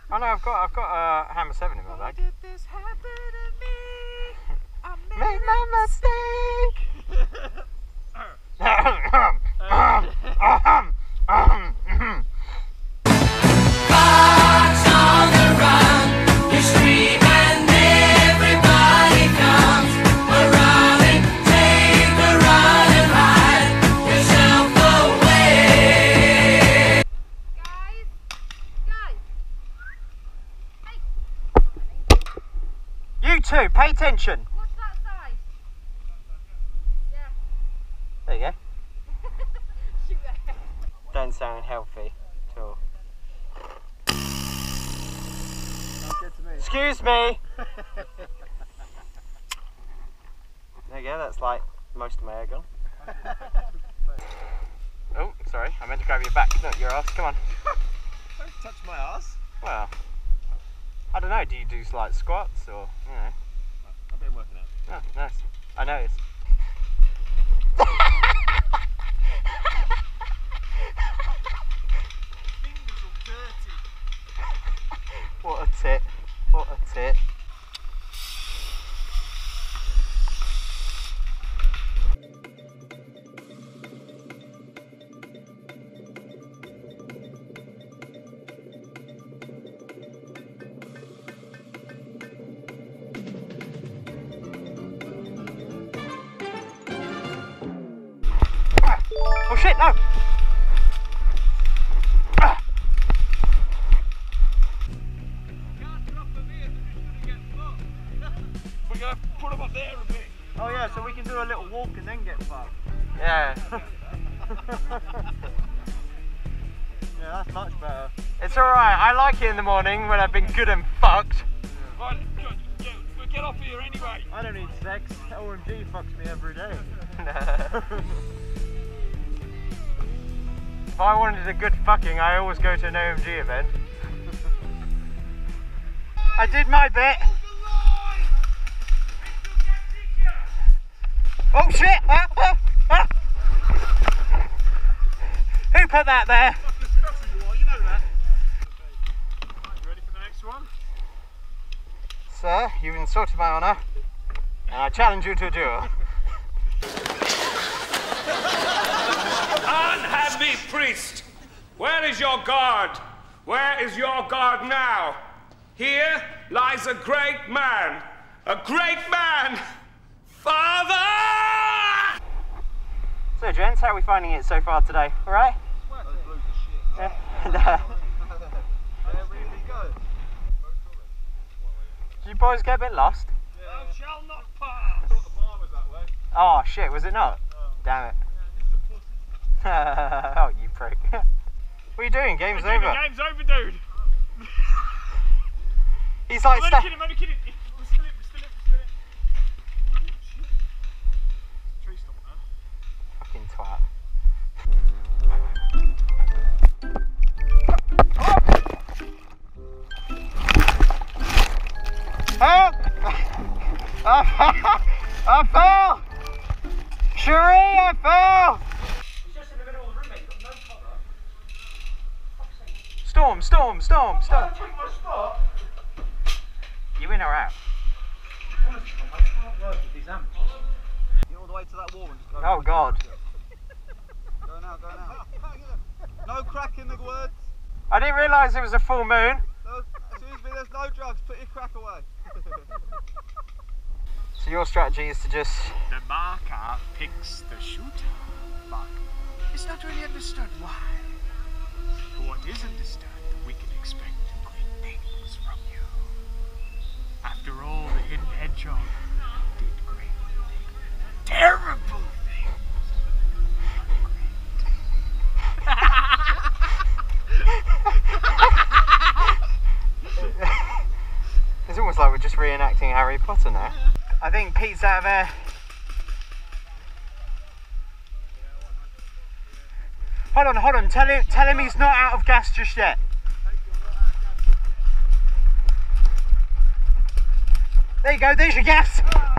Oh no, I've got a Hammer 7 in my bag. Did this happen to me? I Made my mistake. Fox on the run, you scream and everybody comes around and take a run and hide yourself away. Guys! You two, pay attention. What's that size? Yeah. There you go. Shoot that. Don't sound healthy at all. Good to me. Excuse me. There you go, that's like most of my air gone. Oh, sorry, I meant to grab your back, not your ass. Come on. Don't touch my ass. Well, I don't know, do you do like squats or, you know? I've been working out. Oh, nice. I noticed. Fingers all dirty. What a tit. What a tit. Oh shit, no! We're going to put them up there a bit. Oh yeah, so we can do a little walk and then get fucked. Yeah. Yeah, that's much better. It's alright, I like it in the morning when I've been good and fucked. Right, we'll get off here anyway. I don't need sex. OMG fucks me every day. If I wanted a good fucking, I always go to an OMG event. I did my bit. Oh shit! Who put that there? Fucking special you are, you know that. Right, you ready for the next one? Sir, you've insulted my honour, and I challenge you to a duel. Unhappy priest, where is your guard? Where is your guard now? Here lies a great man, Father! So gents, how are we finding it so far today? Alright? Those blues are shit. Yeah. They really go. Did you boys get a bit lost? Thou shall not pass. I thought the bar was that way. Oh shit, was it not? No. Damn it. Yeah, Oh, you prick. What are you doing? Game's over. The game's over, dude. He's like, I'm only kidding. We're still in. Oh, shit. Tree stop now. fucking twat. Help! I fell! Cherie, I fell! He's just in the middle of the room, mate. Got no cover. Storm! Don't take my spot. You in or out? Honestly, I can't work with these amps. Get all the way to that wall and just go. Oh god. Go now. No crack in the words. I didn't realise it was a full moon. No, excuse me, there's no drugs. Put your crack away. So your strategy is to just... The marker picks the shooter, but it's not really understood why. For what is understood, we can expect great things from you. After all, the hidden hedgehog did great things. Terrible things. It's almost like we're just reenacting Harry Potter now. I think Pete's out of air. Hold on. Tell him he's not out of gas just yet. There you go, there's your gas.